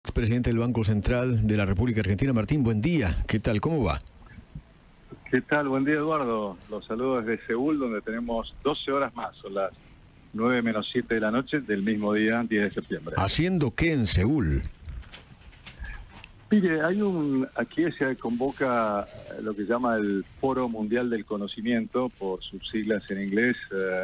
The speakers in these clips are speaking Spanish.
Presidente del Banco Central de la República Argentina. Martín, buen día. ¿Qué tal? ¿Cómo va? ¿Qué tal? Buen día, Eduardo. Los saludo desde Seúl, donde tenemos 12 horas más. Son las 9 menos 7 de la noche del mismo día, 10 de septiembre. ¿Haciendo qué en Seúl? Mire, aquí se convoca lo que llama el Foro Mundial del Conocimiento, por sus siglas en inglés,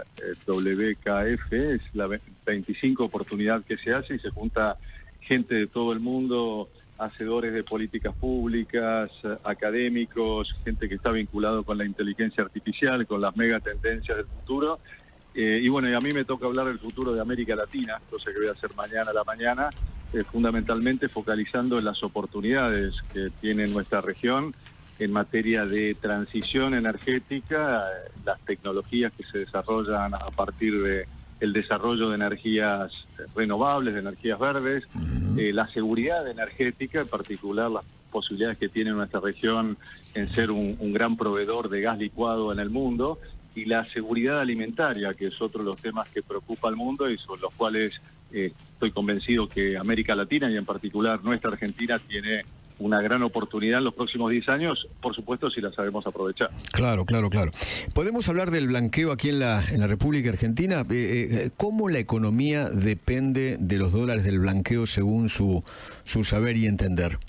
WKF. Es la 25 oportunidad que se hace y se junta gente de todo el mundo, hacedores de políticas públicas, académicos, gente que está vinculado con la inteligencia artificial, con las megatendencias del futuro. Y bueno, y a mí me toca hablar del futuro de América Latina, cosa que voy a hacer mañana a la mañana, fundamentalmente focalizando en las oportunidades que tiene nuestra región en materia de transición energética, las tecnologías que se desarrollan a partir de el desarrollo de energías renovables, de energías verdes, la seguridad energética, en particular las posibilidades que tiene nuestra región en ser un gran proveedor de gas licuado en el mundo, y la seguridad alimentaria, que es otro de los temas que preocupa al mundo y sobre los cuales estoy convencido que América Latina y en particular nuestra Argentina tiene una gran oportunidad en los próximos 10 años, por supuesto, si la sabemos aprovechar. Claro. ¿Podemos hablar del blanqueo aquí en la República Argentina? ¿Cómo la economía depende de los dólares del blanqueo según su saber y entender?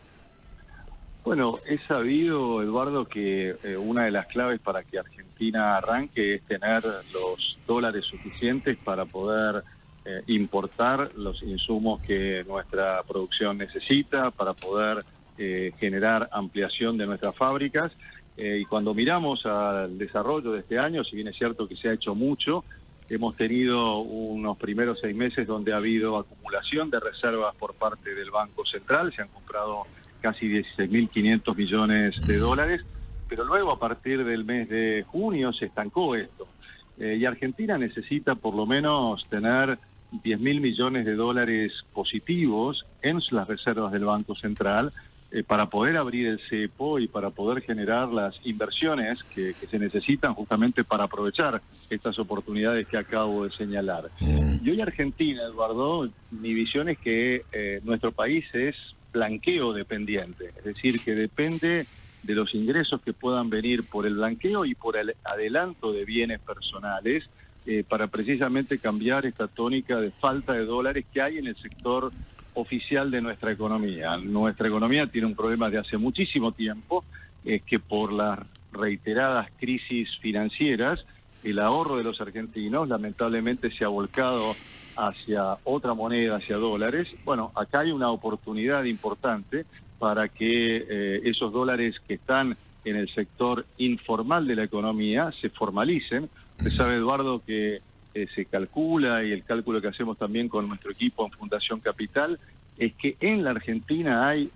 Bueno, es sabido, Eduardo, que una de las claves para que Argentina arranque es tener los dólares suficientes para poder importar los insumos que nuestra producción necesita, para poder generar ampliación de nuestras fábricas. Y cuando miramos al desarrollo de este año, si bien es cierto que se ha hecho mucho, hemos tenido unos primeros 6 meses donde ha habido acumulación de reservas por parte del Banco Central. Se han comprado casi 16.500 millones de dólares, pero luego a partir del mes de junio se estancó esto. Y Argentina necesita por lo menos tener 10.000 millones de dólares positivos en las reservas del Banco Central para poder abrir el cepo y para poder generar las inversiones que se necesitan justamente para aprovechar estas oportunidades que acabo de señalar. Y hoy Argentina, Eduardo, mi visión es que nuestro país es blanqueo dependiente, es decir, que depende de los ingresos que puedan venir por el blanqueo y por el adelanto de bienes personales para precisamente cambiar esta tónica de falta de dólares que hay en el sector oficial de nuestra economía. Nuestra economía tiene un problema de hace muchísimo tiempo, que por las reiteradas crisis financieras, el ahorro de los argentinos lamentablemente se ha volcado hacia otra moneda, hacia dólares. Bueno, acá hay una oportunidad importante para que esos dólares que están en el sector informal de la economía se formalicen. Usted sabe, Eduardo, que se calcula, y el cálculo que hacemos también con nuestro equipo en Fundación Capital, es que en la Argentina hay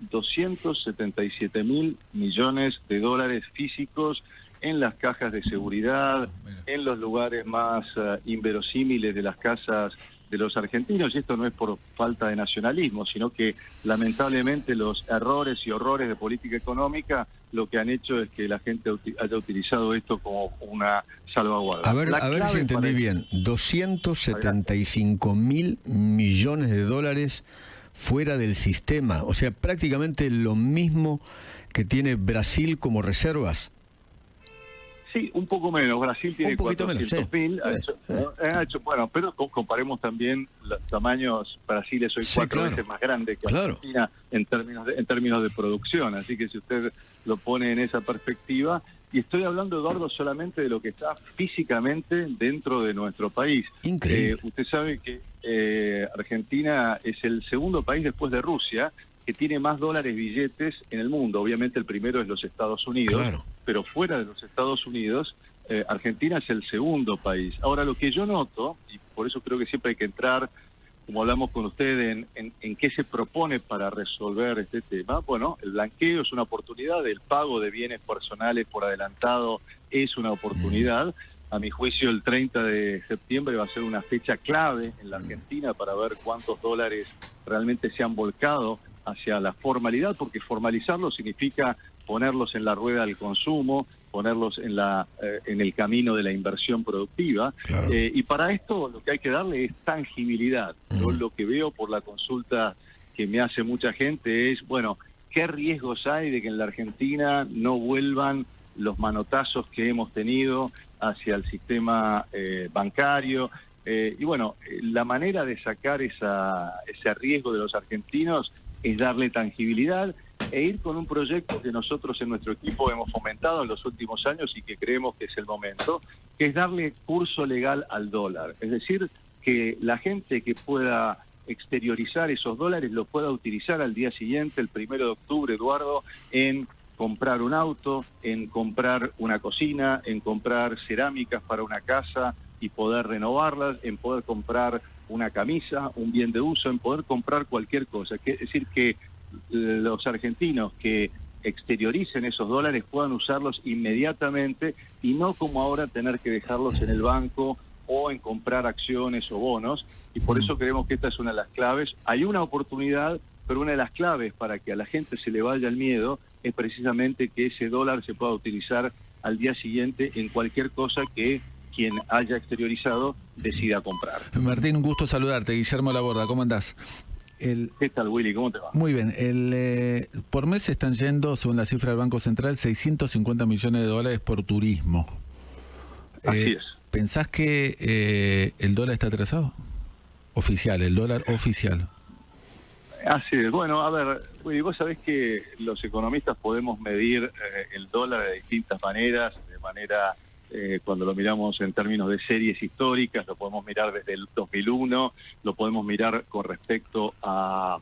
277.000 millones de dólares físicos en las cajas de seguridad, en los lugares más inverosímiles de las casas de los argentinos, y esto no es por falta de nacionalismo, sino que lamentablemente los errores y horrores de política económica lo que han hecho es que la gente haya utilizado esto como una salvaguarda. A ver si entendí bien, 275.000 millones de dólares fuera del sistema, o sea, prácticamente lo mismo que tiene Brasil como reservas. Sí, un poco menos. Brasil tiene 400.000. Bueno, pero comparemos también los tamaños. Brasil es hoy 4 veces más grande que Argentina en términos de producción. Así que si usted lo pone en esa perspectiva, y estoy hablando, Eduardo, solamente de lo que está físicamente dentro de nuestro país. Increíble. Usted sabe que Argentina es el segundo país después de Rusia que tiene más dólares billetes en el mundo. Obviamente el primero es los Estados Unidos, pero fuera de los Estados Unidos, Argentina es el segundo país. Ahora, lo que yo noto, y por eso creo que siempre hay que entrar, como hablamos con usted, en qué se propone para resolver este tema. Bueno, el blanqueo es una oportunidad, el pago de bienes personales por adelantado es una oportunidad. A mi juicio, el 30 de septiembre va a ser una fecha clave en la Argentina para ver cuántos dólares realmente se han volcado hacia la formalidad, porque formalizarlo significa ponerlos en la rueda del consumo, ponerlos en el camino de la inversión productiva. Y para esto lo que hay que darle es tangibilidad. Yo lo que veo por la consulta que me hace mucha gente es, bueno, ¿qué riesgos hay de que en la Argentina no vuelvan los manotazos que hemos tenido hacia el sistema bancario? Y bueno, la manera de sacar ese riesgo de los argentinos es darle tangibilidad e ir con un proyecto que nosotros en nuestro equipo hemos fomentado en los últimos años y que creemos que es el momento, que es darle curso legal al dólar. Es decir, que la gente que pueda exteriorizar esos dólares los pueda utilizar al día siguiente, el 1 de octubre, Eduardo, en comprar un auto, en comprar una cocina, en comprar cerámicas para una casa y poder renovarlas, en poder comprar una camisa, un bien de uso, en poder comprar cualquier cosa. Es decir, que los argentinos que exterioricen esos dólares puedan usarlos inmediatamente y no como ahora tener que dejarlos en el banco o en comprar acciones o bonos, y por eso creemos que esta es una de las claves. Hay una oportunidad, pero una de las claves para que a la gente se le vaya el miedo es precisamente que ese dólar se pueda utilizar al día siguiente en cualquier cosa que quien haya exteriorizado decida comprar. Martín, un gusto saludarte. Guillermo Laborda, ¿cómo andás? ¿Qué tal, Willy? ¿Cómo te va? Muy bien. Por mes están yendo, según la cifra del Banco Central, 650 millones de dólares por turismo. Así es. ¿Pensás que el dólar está atrasado? Oficial, el dólar oficial. Así es. Bueno, a ver, Willy, vos sabés que los economistas podemos medir el dólar de distintas maneras, cuando lo miramos en términos de series históricas, lo podemos mirar desde el 2001, lo podemos mirar con respecto a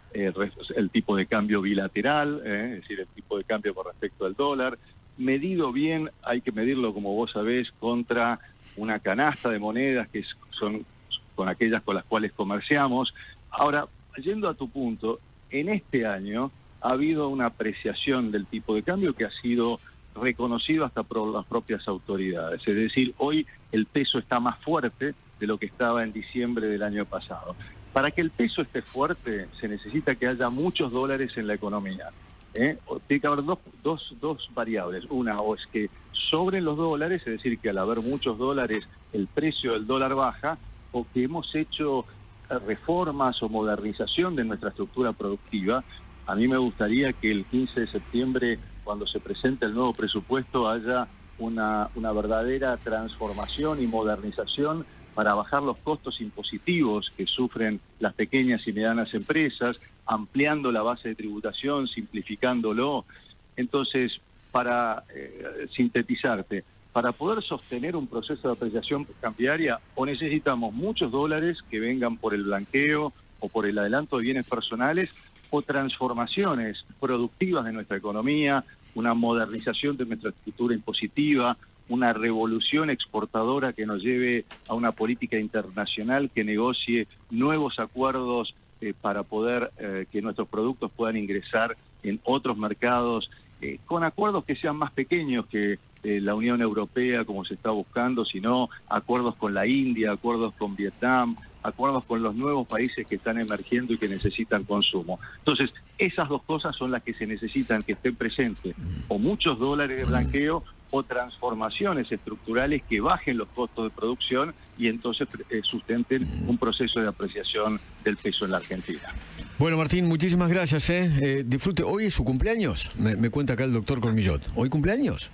el tipo de cambio bilateral, es decir, el tipo de cambio con respecto al dólar. Medido bien, hay que medirlo, como vos sabés, contra una canasta de monedas que son con aquellas con las cuales comerciamos. Ahora, yendo a tu punto, en este año ha habido una apreciación del tipo de cambio que ha sido reconocido hasta por las propias autoridades. Es decir, hoy el peso está más fuerte de lo que estaba en diciembre del año pasado. Para que el peso esté fuerte, se necesita que haya muchos dólares en la economía. Tiene que haber dos variables. Una, o es que sobren los dólares, es decir, que al haber muchos dólares el precio del dólar baja, o que hemos hecho reformas o modernización de nuestra estructura productiva. A mí me gustaría que el 15 de septiembre, cuando se presente el nuevo presupuesto, haya una verdadera transformación y modernización para bajar los costos impositivos que sufren las pequeñas y medianas empresas, ampliando la base de tributación, simplificándolo. Entonces, para sintetizarte, para poder sostener un proceso de apreciación cambiaria, o necesitamos muchos dólares que vengan por el blanqueo o por el adelanto de bienes personales, o transformaciones productivas de nuestra economía, una modernización de nuestra estructura impositiva, una revolución exportadora que nos lleve a una política internacional que negocie nuevos acuerdos para poder que nuestros productos puedan ingresar en otros mercados, con acuerdos que sean más pequeños que la Unión Europea, como se está buscando, sino acuerdos con la India, acuerdos con Vietnam, acuerdos con los nuevos países que están emergiendo y que necesitan consumo. Entonces, esas dos cosas son las que se necesitan que estén presentes, o muchos dólares de blanqueo o transformaciones estructurales que bajen los costos de producción y entonces sustenten un proceso de apreciación del peso en la Argentina. Bueno, Martín, muchísimas gracias. Disfrute. Hoy es su cumpleaños, me cuenta acá el doctor Cormillot. ¿Hoy cumpleaños?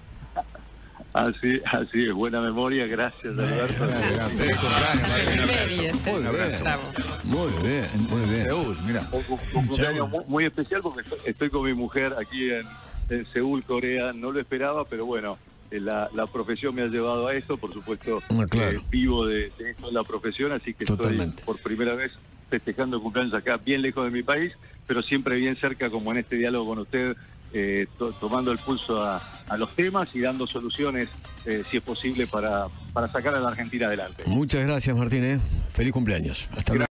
Así es, buena memoria, gracias Alberto. Muy bien, muy bien. Seúl, mira. Un cumpleaños muy especial porque estoy con mi mujer aquí en Seúl, Corea. No lo esperaba, pero bueno, la profesión me ha llevado a esto. Por supuesto, claro. Vivo de esto en la profesión, así que Totalmente. Estoy por primera vez festejando cumpleaños acá, bien lejos de mi país, pero siempre bien cerca, como en este diálogo con usted, tomando el pulso a los temas y dando soluciones, si es posible, para sacar a la Argentina adelante. Muchas gracias, Martín. Feliz cumpleaños. Hasta luego.